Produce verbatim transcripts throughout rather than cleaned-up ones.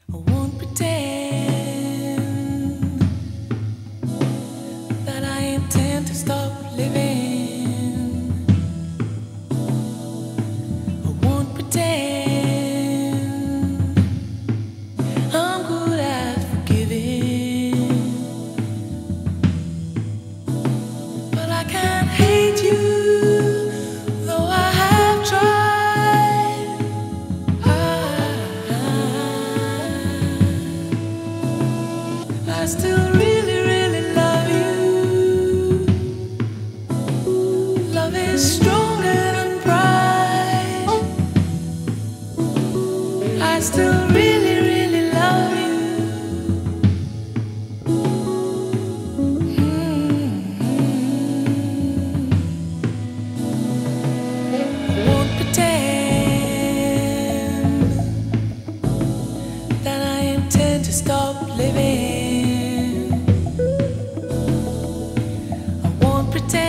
I won't pretend that I intend to stop living. I won't pretend I'm good at forgiving. But I can't hate you, though I have tried. I, I still really, really love you. Love is stronger than pride. I still really, really love you. Won't pretend that I intend to stop living. I won't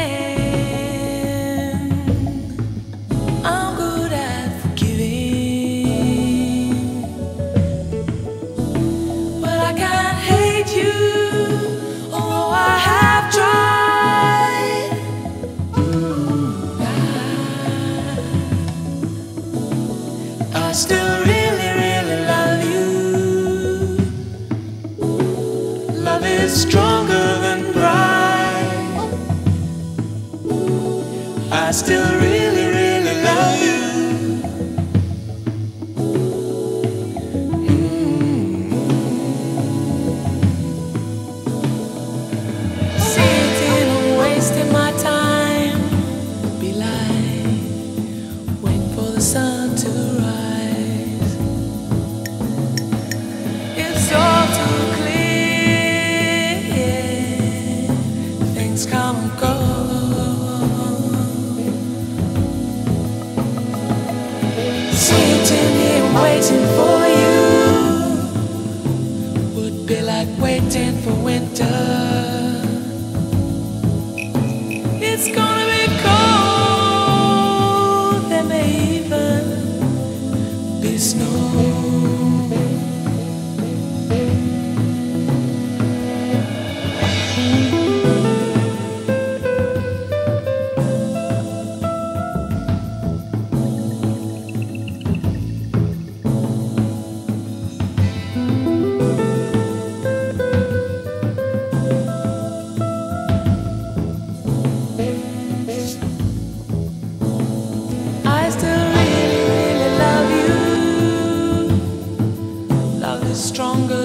pretend I'm good at forgiving. But I can't hate you, although I have tried. I still really, really love you. Love is stronger than pride. I still really, really love you. Sitting and wasting my time would be like waiting for the sun to rise. It's all too clear. Things come and go. Sitting here waiting for you would be like waiting for winter. It's gonna be cold. There may even be snow. I still really, really love you. Love is stronger